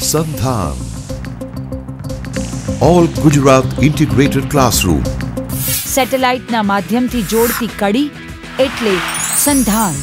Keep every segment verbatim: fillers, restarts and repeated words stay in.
સંધાન all Gujarat integrated classroom. સેટેલાઇટના માધ્યમથી જોડતી કડી એટલે સંધાન.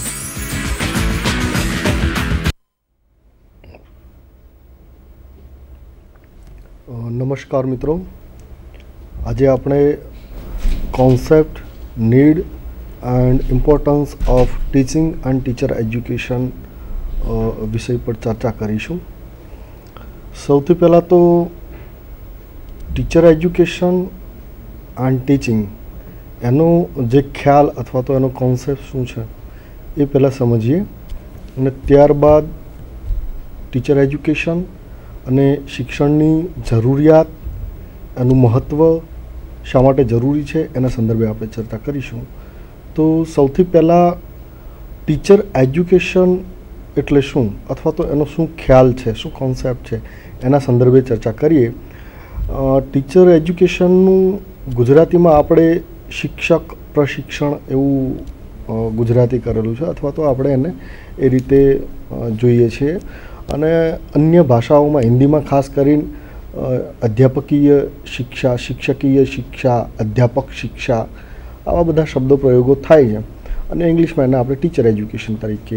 નમસ્કાર મિત્રો, આજે આપણે concept, need and importance of teaching and teacher education વિષય પર ચર્ચા કરીશું. સૌથી પહેલાં તો ટીચર એજ્યુકેશન એન્ડ ટીચિંગ એનો જે ખ્યાલ અથવા તો એનો કોન્સેપ્ટ શું છે એ પહેલાં સમજીએ, અને ત્યારબાદ ટીચર એજ્યુકેશન અને શિક્ષણની જરૂરિયાત, એનું મહત્ત્વ, શા માટે જરૂરી છે એના સંદર્ભે આપણે ચર્ચા કરીશું. તો સૌથી પહેલાં ટીચર એજ્યુકેશન એટલે શું, અથવા તો એનો શું ખ્યાલ છે, શું કોન્સેપ્ટ છે, એના સંદર્ભે ચર્ચા કરીએ. ટીચર એજ્યુકેશનનું ગુજરાતીમાં આપણે શિક્ષક પ્રશિક્ષણ એવું ગુજરાતી કરેલું છે, અથવા તો આપણે એને એ રીતે જોઈએ છીએ. અને અન્ય ભાષાઓમાં, હિન્દીમાં ખાસ કરીને અધ્યાપકીય શિક્ષા, શિક્ષકીય શિક્ષા, અધ્યાપક શિક્ષા, આવા બધા શબ્દો પ્રયોગો થાય છે. અને ઇંગ્લિશમાં એને આપણે ટીચર એજ્યુકેશન તરીકે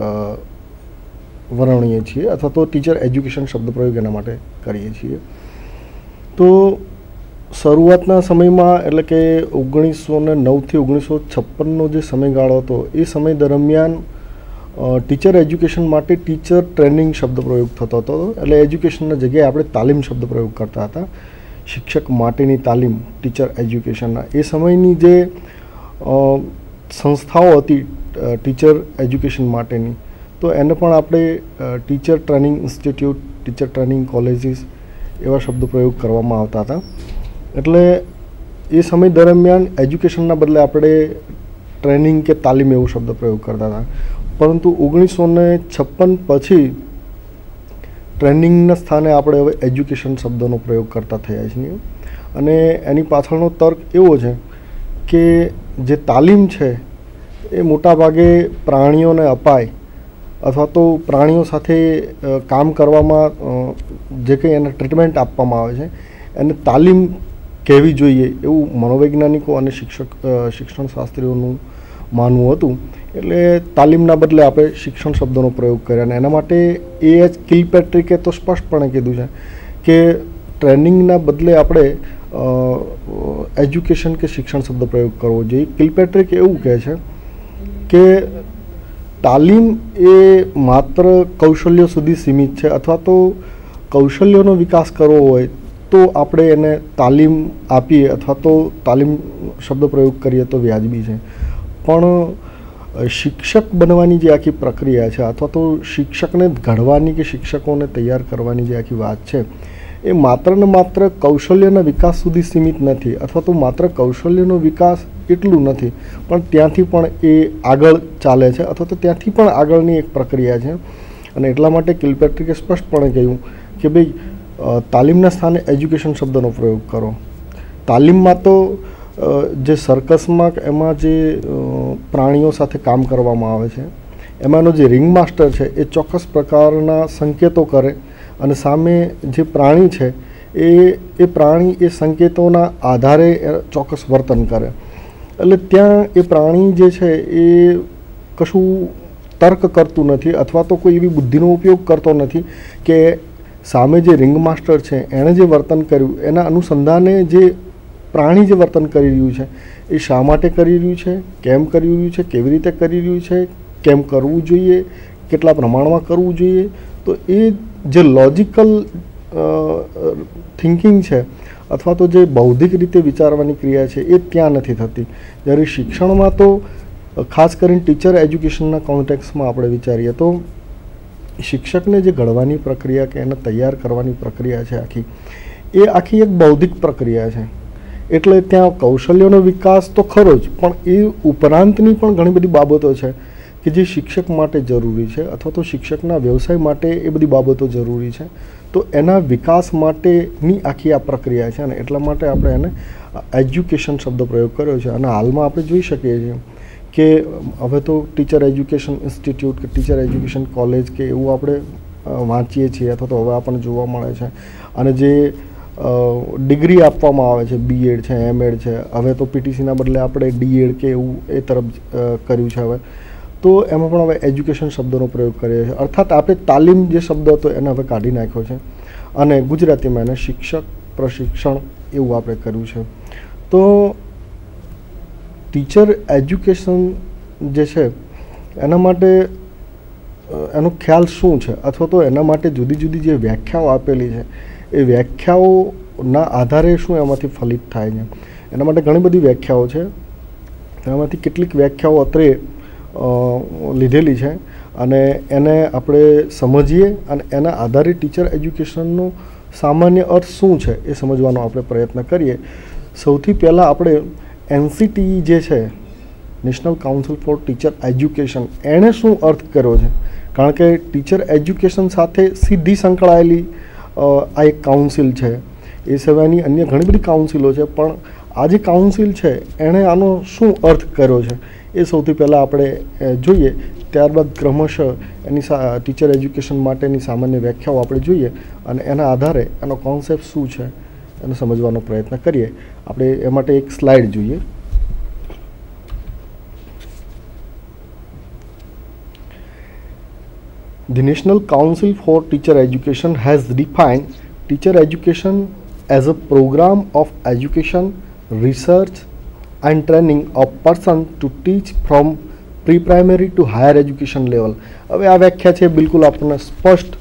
વર્ણવીએ છીએ, અથવા તો ટીચર એજ્યુકેશન શબ્દ પ્રયોગ એના માટે કરીએ છીએ. તો શરૂઆતના સમયમાં, એટલે કે ઓગણીસો ને નવથી ઓગણીસો છપ્પનનો જે સમયગાળો હતો, એ સમય દરમિયાન ટીચર એજ્યુકેશન માટે ટીચર ટ્રેનિંગ શબ્દ પ્રયોગ થતો હતો. એટલે એજ્યુકેશનના જગ્યાએ આપણે તાલીમ શબ્દ પ્રયોગ કરતા હતા. શિક્ષક માટેની તાલીમ, ટીચર એજ્યુકેશનના. એ સમયની જે સંસ્થાઓ હતી ટીચર એજ્યુકેશન માટેની, તો એને પણ આપણે teacher training institute, teacher training colleges એવા શબ્દ પ્રયોગ કરવામાં આવતા હતા. એટલે એ સમય દરમિયાન એજ્યુકેશનના બદલે આપણે ટ્રેનિંગ કે તાલીમ એવો શબ્દ પ્રયોગ કરતા હતા. પરંતુ ઓગણીસો ને છપ્પન પછી ટ્રેનિંગના સ્થાને આપણે હવે એજ્યુકેશન શબ્દનો પ્રયોગ કરતા થયા છીએ. અને એની પાછળનો તર્ક એવો છે કે જે તાલીમ છે એ મોટાભાગે પ્રાણીઓને અપાય, અથવા તો પ્રાણીઓ સાથે કામ કરવામાં જે કંઈ એને ટ્રીટમેન્ટ આપવામાં આવે છે એને તાલીમ કહેવી જોઈએ, એવું મનોવૈજ્ઞાનિકો અને શિક્ષક શિક્ષણ શાસ્ત્રીઓનું માનવું હતું. એટલે તાલીમના બદલે આપણે શિક્ષણ શબ્દનો પ્રયોગ કર્યો. અને એના માટે એ એચ કિલપેટ્રિકે તો સ્પષ્ટપણે કીધું છે કે ટ્રેનિંગના બદલે આપણે એજ્યુકેશન કે શિક્ષણ શબ્દ પ્રયોગ કરવો જોઈએ. કિલપેટ્રિક એવું કહે છે કે તાલીમ એ માત્ર કૌશલ્યો સુધી સીમિત છે, અથવા તો કૌશલ્યોનો વિકાસ કરવો હોય તો આપણે એને તાલીમ આપીએ, અથવા તો તાલીમ શબ્દ પ્રયોગ કરીએ તો વ્યાજબી છે. પણ શિક્ષક બનવાની જે આખી પ્રક્રિયા છે, અથવા તો શિક્ષકને ઘડવાની કે શિક્ષકોને તૈયાર કરવાની જે આખી વાત છે, એ માત્ર ને માત્ર કૌશલ્યના વિકાસ સુધી સીમિત નથી, અથવા તો માત્ર કૌશલ્યનો વિકાસ એટલું નથી, પણ ત્યાંથી પણ એ આગળ ચાલે છે, અથવા તો ત્યાંથી પણ આગળની એક પ્રક્રિયા છે. અને એટલા માટે કિલપેટ્રિકે સ્પષ્ટપણે કહ્યું કે ભાઈ તાલીમના સ્થાને એજ્યુકેશન શબ્દનો પ્રયોગ કરો. તાલીમમાં તો જે સર્કસમાં એમાં જે પ્રાણીઓ સાથે કામ કરવામાં આવે છે, એમાંનો જે રિંગ માસ્ટર છે એ ચોક્કસ પ્રકારના સંકેતો કરે, અને સામે જે પ્રાણી છે એ એ પ્રાણી એ સંકેતોના આધારે ચોક્કસ વર્તન કરે. એટલે ત્યાં એ પ્રાણી જે છે એ કશું તર્ક કરતું નથી, અથવા તો કોઈ એવી બુદ્ધિનો ઉપયોગ કરતો નથી કે સામે જે રિંગ માસ્ટર છે એણે જે વર્તન કર્યું એના અનુસંધાને જે પ્રાણી જે વર્તન કરી રહ્યું છે એ શા માટે કરી રહ્યું છે, કેમ કરી રહ્યું છે, કેવી રીતે કરી રહ્યું છે, કેમ કરવું જોઈએ, કેટલા પ્રમાણમાં કરવું જોઈએ. તો એ જે લોજિકલ થિંકિંગ છે, અથવા તો જે બૌદ્ધિક રીતે વિચારવાની ક્રિયા છે, એ ત્યાં નથી થતી. જ્યારે શિક્ષણમાં તો ખાસ કરીને ટીચર એજ્યુકેશનના કોન્ટેક્સમાં આપણે વિચારીએ તો શિક્ષકને જે ઘડવાની પ્રક્રિયા કે એને તૈયાર કરવાની પ્રક્રિયા છે આખી, એ આખી એક બૌદ્ધિક પ્રક્રિયા છે. એટલે ત્યાં કૌશલ્યનો વિકાસ તો ખરો જ, પણ એ ઉપરાંતની પણ ઘણી બધી બાબતો છે કે જે શિક્ષક માટે જરૂરી છે, અથવા તો શિક્ષકના વ્યવસાય માટે એ બધી બાબતો જરૂરી છે. તો એના વિકાસ માટેની આખી આ પ્રક્રિયા છે, અને એટલા માટે આપણે એને એજ્યુકેશન શબ્દ પ્રયોગ કર્યો છે. અને હાલમાં આપણે જોઈ શકીએ છીએ કે હવે તો ટીચર એજ્યુકેશન ઇન્સ્ટિટ્યૂટ કે ટીચર એજ્યુકેશન કોલેજ કે એવું આપણે વાંચીએ છીએ અથવા તો હવે આપણને જોવા મળે છે, અને જે ડિગ્રી આપવામાં આવે છે, બીએડ છે, એમએડ છે, હવે તો પીટીસીના બદલે આપણે ડીએડ કે એવું એ તરફ કર્યું છે હવે, તો એમાં પણ હવે એજ્યુકેશન શબ્દનો પ્રયોગ કરીએ છીએ. અર્થાત આપણે તાલીમ જે શબ્દ હતો એને હવે કાઢી નાખ્યો છે અને ગુજરાતીમાં એને શિક્ષક પ્રશિક્ષણ એવું આપણે કર્યું છે. તો ટીચર એજ્યુકેશન જે છે એના માટે એનો ખ્યાલ શું છે, અથવા તો એના માટે જુદી જુદી જે વ્યાખ્યાઓ આપેલી છે એ વ્યાખ્યાઓના આધારે શું એમાંથી ફલિત થાય છે. એના માટે ઘણી બધી વ્યાખ્યાઓ છે, એમાંથી કેટલીક વ્યાખ્યાઓ અત્રે લીધેલી છે અને એને આપણે સમજીએ અને એના આધારે ટીચર એજ્યુકેશનનો સામાન્ય અર્થ શું છે એ સમજવાનો આપણે પ્રયત્ન કરીએ. સૌથી પહેલાં આપણે એનસીટીઈ જે છે, national council for teacher education, એણે શું અર્થ કર્યો છે, કારણ કે ટીચર એજ્યુકેશન સાથે સીધી સંકળાયેલી આ એક કાઉન્સિલ છે. એ સિવાયની અન્ય ઘણી બધી કાઉન્સિલો છે, પણ આ જે કાઉન્સિલ છે એણે આનો શું અર્થ કર્યો છે એ સૌથી પહેલાં આપણે જોઈએ. ત્યારબાદ ક્રમશઃ એની ટીચર એજ્યુકેશન માટેની સામાન્ય વ્યાખ્યાઓ આપણે જોઈએ અને એના આધારે એનો કોન્સેપ્ટ શું છે એને સમજવાનો પ્રયત્ન કરીએ. આપણે એ માટે એક સ્લાઇડ જોઈએ. The National Council for Teacher Education has defined teacher education as a program of education, research and training of person to teach from pre-primary to higher education level. હવે આ વ્યાખ્યા છે બિલકુલ આપણને સ્પષ્ટ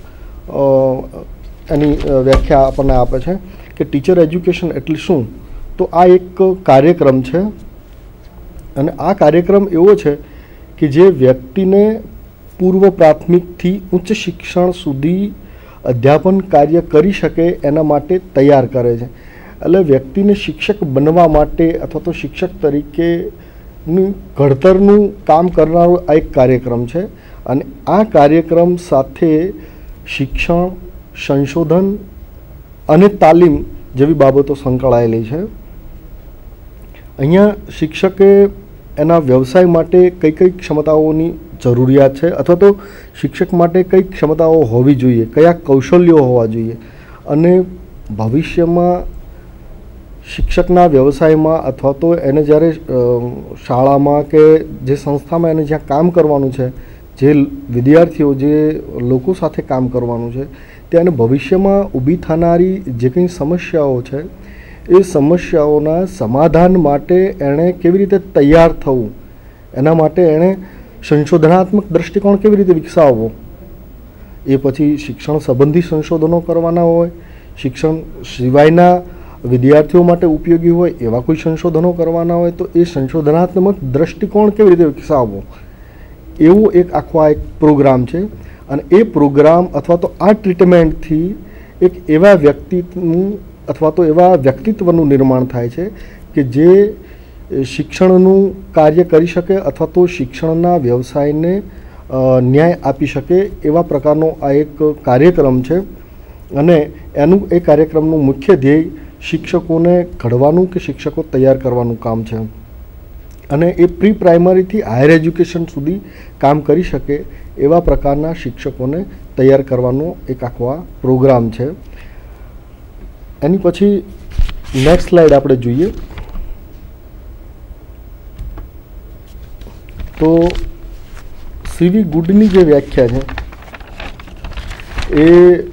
એની વ્યાખ્યા આપણને આપે છે કે ટીચર એજ્યુકેશન એટલે શું. તો આ એક કાર્યક્રમ છે અને આ કાર્યક્રમ એવો છે કે જે વ્યક્તિને પૂર્વ પ્રાથમિકથી ઉચ્ચ શિક્ષણ સુધી અધ્યાપન કાર્ય કરી શકે એના માટે તૈયાર કરે છે. એટલે વ્યક્તિને શિક્ષક બનવા માટે અથવા તો શિક્ષક તરીકેનું ઘડતરનું કામ કરનારો આ એક કાર્યક્રમ છે અને આ કાર્યક્રમ સાથે શિક્ષણ, સંશોધન અને તાલીમ જેવી બાબતો સંકળાયેલી છે. અહીંયા શિક્ષકે એના વ્યવસાય માટે કઈ કઈ ક્ષમતાઓની જરૂરિયાત છે અથવા તો શિક્ષક માટે કઈ ક્ષમતાઓ હોવી જોઈએ, કયા કૌશલ્યો હોવા જોઈએ, અને ભવિષ્યમાં શિક્ષકના વ્યવસાયમાં અથવા તો એને જ્યારે શાળામાં કે જે સંસ્થામાં એને જ્યાં કામ કરવાનું છે, જે વિદ્યાર્થીઓ જે લોકો સાથે કામ કરવાનું છે, ત્યાં ભવિષ્યમાં ઊભી થનારી જે કંઈ સમસ્યાઓ છે એ સમસ્યાઓના સમાધાન માટે એણે કેવી રીતે તૈયાર થવું, એના માટે એણે સંશોધનાત્મક દૃષ્ટિકોણ કેવી રીતે વિકસાવવો, એ પછી શિક્ષણ સંબંધી સંશોધનો કરવાના હોય, શિક્ષણ સિવાયના વિદ્યાર્થીઓ માટે ઉપયોગી હોય એવા કોઈ સંશોધનો કરવાના હોય, તો એ સંશોધનાત્મક દૃષ્ટિકોણ કેવી રીતે વિકસાવવો, એવો એક આખો આ એક પ્રોગ્રામ છે. અને એ પ્રોગ્રામ અથવા તો આ ટ્રીટમેન્ટથી એક એવા વ્યક્તિનું અથવા તો એવા વ્યક્તિત્વનું નિર્માણ થાય છે કે જે શિક્ષણનું કાર્ય કરી શકે અથવા તો શિક્ષણના વ્યવસાયને ન્યાય આપી શકે એવા પ્રકારનો આ એક કાર્યક્રમ છે. અને એનું એ કાર્યક્રમનું મુખ્ય ધ્યેય શિક્ષકોને ઘડવાનું કે શિક્ષકો તૈયાર કરવાનું કામ છે અને એ પ્રી પ્રાઇમરીથી હાયર એજ્યુકેશન સુધી કામ કરી શકે એવા પ્રકારના શિક્ષકોને તૈયાર કરવાનો એક આખો આ પ્રોગ્રામ છે. એની પછી નેક્સ્ટ સ્લાઇડ આપણે જોઈએ તો સીવી ગુડની જે વ્યાખ્યા છે એ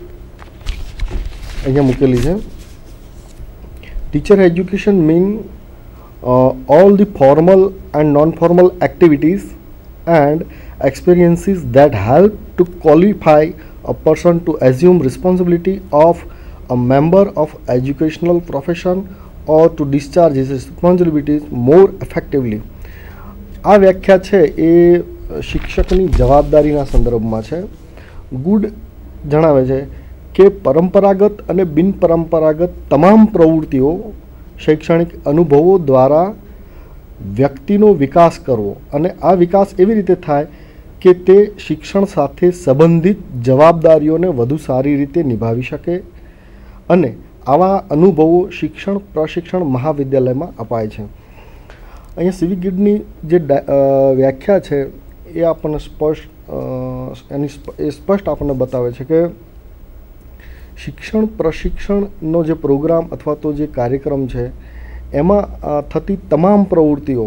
અહીંયા મૂકેલી છે. Teacher education mean all the formal and non formal activities and experiences that help to qualify a person to assume responsibility of a member of educational profession or to discharge his responsibilities more effectively. આ વ્યાખ્યા છે એ શિક્ષકની જવાબદારીના સંદર્ભમાં છે. Good જણાવે છે કે પરંપરાગત અને બિનપરંપરાગત તમામ પ્રવૃત્તિઓ શૈક્ષણિક અનુભવો દ્વારા વ્યક્તિનો વિકાસ કરવો, અને આ વિકાસ એવી રીતે થાય કે તે શિક્ષણ સાથે સંબંધિત જવાબદારીઓને વધુ સારી રીતે નિભાવી શકે, અને આવા અનુભવો શિક્ષણ પ્રશિક્ષણ મહાવિદ્યાલયમાં અપાય છે. અહીંયા સીવી ગુડની જે વ્યાખ્યા છે એ આપણને સ્પષ્ટ એની એ સ્પષ્ટ આપણને બતાવે છે કે શિક્ષણ પ્રશિક્ષણનો જે પ્રોગ્રામ અથવા તો જે કાર્યક્રમ છે એમાં થતી તમામ પ્રવૃત્તિઓ,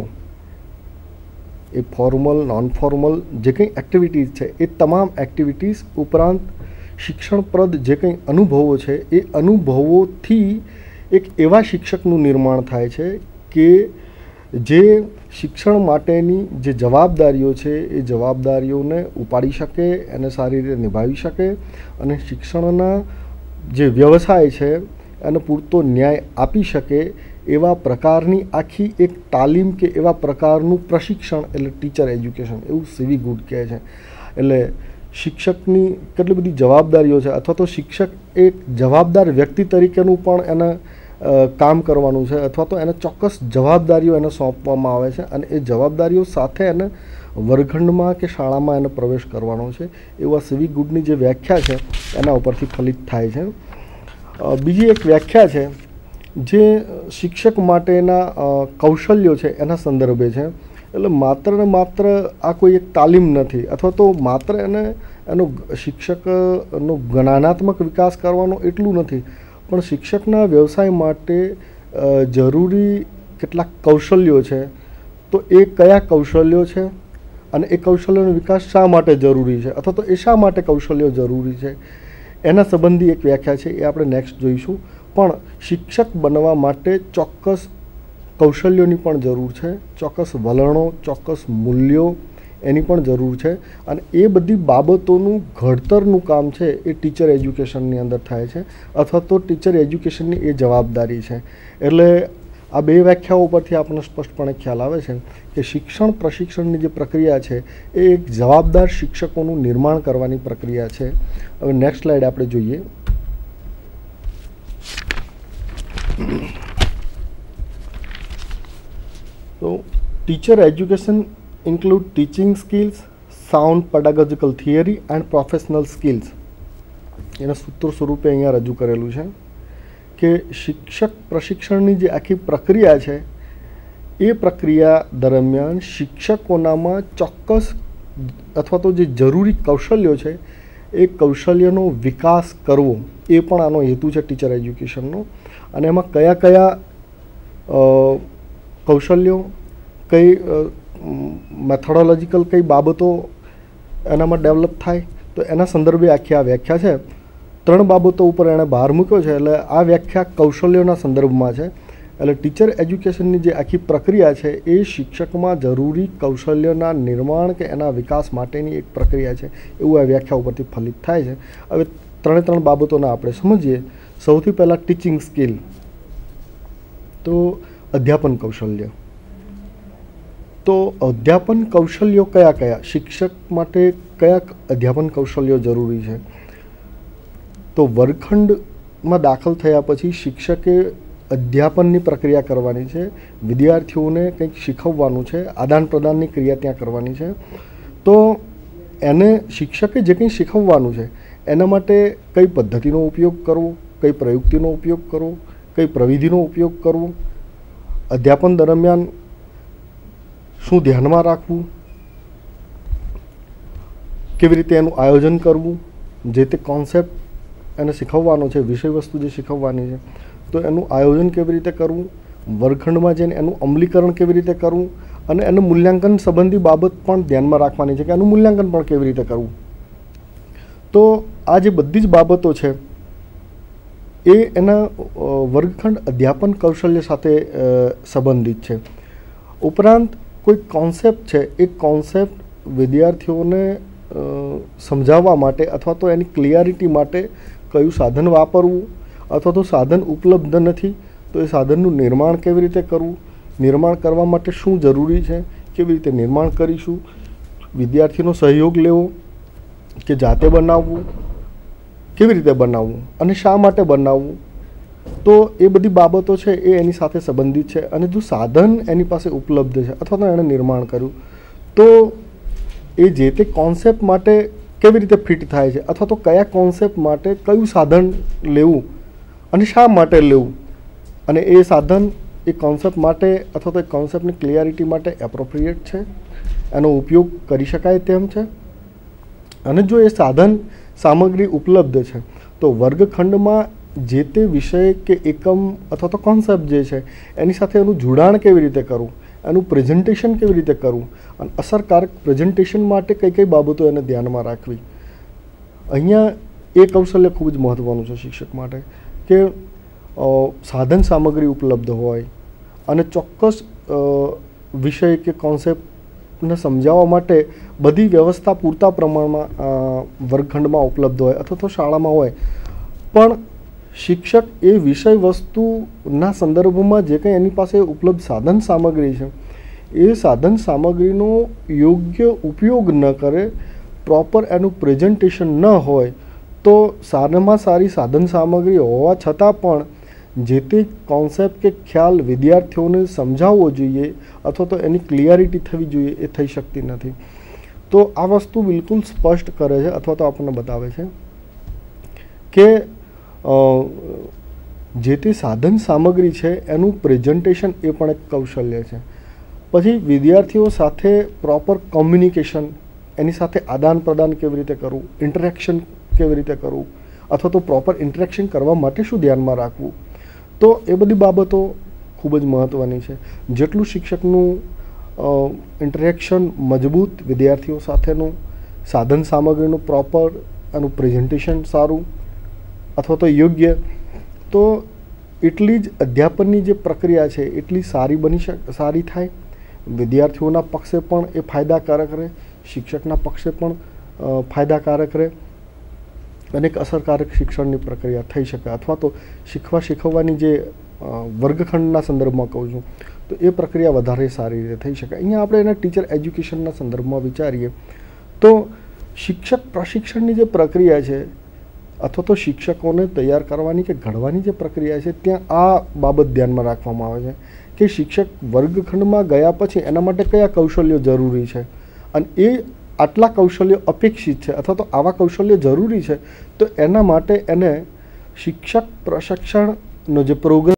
એ ફોર્મલ નોન ફોર્મલ જે કંઈ એક્ટિવિટીઝ છે એ તમામ એક્ટિવિટીઝ ઉપરાંત શિક્ષણપ્રદ જે કંઈ અનુભવો છે એ અનુભવોથી એક એવા શિક્ષકનું નિર્માણ થાય છે કે જે શિક્ષણ માટેની જે જવાબદારીઓ છે એ જવાબદારીઓને ઉપાડી શકે, એને સારી રીતે નિભાવી શકે અને શિક્ષણના જે વ્યવસાય છે એને પૂરતો ન્યાય આપી શકે એવા પ્રકારની આખી એક તાલીમ કે એવા પ્રકારનું પ્રશિક્ષણ એટલે ટીચર એજ્યુકેશન, એવું સીવી ગુડ કહે છે. એટલે શિક્ષકની કેટલી બધી જવાબદારીઓ છે અથવા તો શિક્ષક એક જવાબદાર વ્યક્તિ તરીકેનું પણ એને કામ કરવાનું છે અથવા તો એને ચોક્કસ જવાબદારીઓ એને સોંપવામાં આવે છે અને એ જવાબદારીઓ સાથે એને વર્ગખંડમાં કે શાળામાં એને પ્રવેશ કરવાનો છે. એવા સીવી ગુડની જે વ્યાખ્યા છે એના ઉપરથી ફલિત થાય છે. બીજી એક વ્યાખ્યા છે જે શિક્ષક માટેના કૌશલ્યો છે એના સંદર્ભે છે. એટલે માત્ર ને માત્ર આ કોઈ એક તાલીમ નથી અથવા તો માત્ર એને એનો શિક્ષકનો જ્ઞાનાત્મક વિકાસ કરવાનો એટલું નથી, પણ શિક્ષકના વ્યવસાય માટે જરૂરી કેટલાક કૌશલ્યો છે. તો એ કયા કૌશલ્યો છે અને એ કૌશલ્યોનો વિકાસ શા માટે જરૂરી છે અથવા તો એ શા માટે કૌશલ્યો જરૂરી છે એના સંબંધી એક વ્યાખ્યા છે, એ આપણે નેક્સ્ટ જોઈશું. પણ શિક્ષક બનવા માટે ચોક્કસ કૌશલ્યોની પણ જરૂર છે, ચોક્કસ વલણો, ચોક્કસ મૂલ્યો એની પણ જરૂર છે અને એ બધી બાબતોનું ઘડતરનું કામ છે એ ટીચર એજ્યુકેશનની અંદર થાય છે અથવા તો ટીચર એજ્યુકેશનની એ જવાબદારી છે. એટલે આ બે વ્યાખ્યાઓ પરથી આપણને સ્પષ્ટપણે ખ્યાલ આવે છે કે શિક્ષણ પ્રશિક્ષણની જે પ્રક્રિયા છે એ એક જવાબદાર શિક્ષકોનું નિર્માણ કરવાની પ્રક્રિયા છે. હવે નેક્સ્ટ સ્લાઇડ આપણે જોઈએ. તો teacher education include teaching skills, sound pedagogical theory and professional skills. એના સૂત્ર સ્વરૂપે અહીંયા રજૂ કરેલું છે કે શિક્ષક પ્રશિક્ષણની જે આખી પ્રક્રિયા છે એ પ્રક્રિયા દરમિયાન શિક્ષકોનામાં ચોક્કસ અથવા તો જે જરૂરી કૌશલ્યો છે એ કૌશલ્યનો વિકાસ કરવો એ પણ આનો હેતુ છે ટીચર એજ્યુકેશનનો. અને એમાં કયા કયા કૌશલ્યો, કઈ મેથોડોલોજીકલ કઈ બાબતો એનામાં ડેવલપ થાય તો એના સંદર્ભે આખી આ વ્યાખ્યા છે. ત્રણ બાબતો ઉપર એણે ભાર મૂક્યો છે. એટલે આ વ્યાખ્યા કૌશલ્યોના સંદર્ભમાં છે. એટલે ટીચર એજ્યુકેશનની જે આખી પ્રક્રિયા છે એ શિક્ષકમાં જરૂરી કૌશલ્યના નિર્માણ કે એના વિકાસ માટેની એક પ્રક્રિયા છે એવું આ વ્યાખ્યા ઉપરથી ફલિત થાય છે. હવે ત્રણે ત્રણ બાબતોને આપણે સમજીએ. સૌથી પહેલાં ટીચિંગ સ્કિલ, તો અધ્યાપન કૌશલ્ય. તો અધ્યાપન કૌશલ્યો કયા કયા, શિક્ષક માટે કયા અધ્યાપન કૌશલ્યો જરૂરી છે? તો વર્ગખંડમાં દાખલ થયા પછી શિક્ષકે અધ્યાપનની પ્રક્રિયા કરવાની છે, વિદ્યાર્થીઓને કંઈક શીખવવાનું છે, આદાન પ્રદાનની ક્રિયા ત્યાં કરવાની છે. તો એને શિક્ષકે જે કંઈ શીખવવાનું છે એના માટે કઈ પદ્ધતિનો ઉપયોગ કરવો, કઈ પ્રયુક્તિનો ઉપયોગ કરવો, કઈ પ્રવિધિનો ઉપયોગ કરવો, અધ્યાપન દરમિયાન શું ધ્યાનમાં રાખવું, કેવી રીતે એનું આયોજન કરવું, જે તે કોન્સેપ્ટ એને શીખવવાનો છે, વિષય વસ્તુ જે શીખવવાની છે તો એનું આયોજન કેવી રીતે કરવું, વર્ગખંડમાં જઈને એનું અમલીકરણ કેવી રીતે કરવું અને એનું મૂલ્યાંકન સંબંધી બાબત પણ ધ્યાનમાં રાખવાની છે કે એનું મૂલ્યાંકન પણ કેવી રીતે કરવું. તો આ જે બધી જ બાબતો છે એ એના વર્ગખંડ અધ્યાપન કૌશલ્ય સાથે સંબંધિત છે. ઉપરાંત કોઈ કોન્સેપ્ટ છે એ કોન્સેપ્ટ વિદ્યાર્થીઓને સમજાવવા માટે અથવા તો એની ક્લિયરિટી માટે કયું સાધન વાપરવું અથવા તો સાધન ઉપલબ્ધ નથી તો એ સાધનનું નિર્માણ કેવી રીતે કરવું, નિર્માણ કરવા માટે શું જરૂરી છે, કેવી રીતે નિર્માણ કરીશું, વિદ્યાર્થીનો સહયોગ લેવો કે જાતે બનાવવું, કેવી રીતે બનાવવું અને શા માટે બનાવવું. તો એ બધી બાબતો છે એ એની સાથે સંબંધિત છે. અને જો સાધન એની પાસે ઉપલબ્ધ છે અથવા તો એણે નિર્માણ કર્યું તો એ જે તે કોન્સેપ્ટ માટે કેવી રીતે ફિટ થાય છે અથવા તો કયા કોન્સેપ્ટ માટે કયું સાધન લેવું અને શા માટે લેવું અને એ સાધન એ કોન્સેપ્ટ માટે અથવા તો એ કોન્સેપ્ટની ક્લિયરિટી માટે એપ્રોપ્રિએટ છે એનો ઉપયોગ કરી શકાય તેમ છે. અને જો એ સાધન સામગ્રી ઉપલબ્ધ છે તો વર્ગખંડમાં જે તે વિષય કે એકમ અથવા તો કોન્સેપ્ટ જે છે એની સાથે એનું જોડાણ કેવી રીતે કરવું, એનું પ્રેઝન્ટેશન કેવી રીતે કરવું અને અસરકારક પ્રેઝન્ટેશન માટે કઈ કઈ બાબતો એને ધ્યાનમાં રાખવી. અહીંયા એ કૌશલ્ય ખૂબ જ મહત્ત્વનું છે શિક્ષક માટે કે સાધન સામગ્રી ઉપલબ્ધ હોય અને ચોક્કસ વિષય કે કોન્સેપ્ટને સમજાવવા માટે બધી વ્યવસ્થા પૂરતા પ્રમાણમાં વર્ગખંડમાં ઉપલબ્ધ હોય અથવા તો શાળામાં હોય, પણ શિક્ષક એ વિષય વસ્તુના સંદર્ભમાં જે કંઈ એની પાસે ઉપલબ્ધ સાધન સામગ્રી છે એ સાધન સામગ્રીનો યોગ્ય ઉપયોગ ન કરે, પ્રોપર એનું પ્રેઝન્ટેશન ન હોય, તો સારામાં સારી સાધન સામગ્રી હોવા છતાં પણ જે તે કોન્સેપ્ટ કે ખ્યાલ વિદ્યાર્થીઓને સમજાવવો જોઈએ અથવા તો એની ક્લિયરિટી થવી જોઈએ એ થઈ શકતી નથી. તો આ વસ્તુ બિલકુલ સ્પષ્ટ કરે છે અથવા તો આપણને બતાવે છે કે જે તે સાધન સામગ્રી છે એનું પ્રેઝન્ટેશન એ પણ એક કૌશલ્ય છે. પછી વિદ્યાર્થીઓ સાથે પ્રોપર કોમ્યુનિકેશન, એની સાથે આદાન પ્રદાન કેવી રીતે કરવું, ઇન્ટરેક્શન કેવી રીતે કરવું અથવા તો પ્રોપર ઇન્ટરેક્શન કરવા માટે શું ધ્યાનમાં રાખવું, તો એ બધી બાબતો ખૂબ જ મહત્ત્વની છે. જેટલું શિક્ષકનું ઇન્ટરેક્શન મજબૂત વિદ્યાર્થીઓ સાથેનું, સાધન સામગ્રીનું પ્રોપર એનું પ્રેઝન્ટેશન સારું અથવા તો યોગ્ય, તો એટલી જ અધ્યાપનની જે પ્રક્રિયા છે એટલી સારી બની શકે, સારી થાય. વિદ્યાર્થીઓના પક્ષે પણ એ ફાયદાકારક રહે, શિક્ષકના પક્ષે પણ ફાયદાકારક રહે અને એક અસરકારક શિક્ષણની પ્રક્રિયા થઈ શકે. અથવા તો શીખવા શીખવવાની જે વર્ગખંડના સંદર્ભમાં કહું છું તો એ પ્રક્રિયા વધારે સારી રીતે થઈ શકે. અહીંયા આપણે એના ટીચર એજ્યુકેશનના સંદર્ભમાં વિચારીએ તો શિક્ષક પ્રશિક્ષણની જે પ્રક્રિયા છે અથવા તો શિક્ષકોને તૈયાર કરવાની કે ઘડવાની જે પ્રક્રિયા છે ત્યાં આ બાબત ધ્યાનમાં રાખવામાં આવે છે કે શિક્ષક વર્ગખંડમાં ગયા પછી એના માટે કયા કૌશલ્યો જરૂરી છે અને એ આટલા કૌશલ્યો અપેક્ષિત છે અથવા તો આવા કૌશલ્યો જરૂરી છે, તો એના માટે એને શિક્ષક પ્રશિક્ષણનો જે પ્રોગ્રામ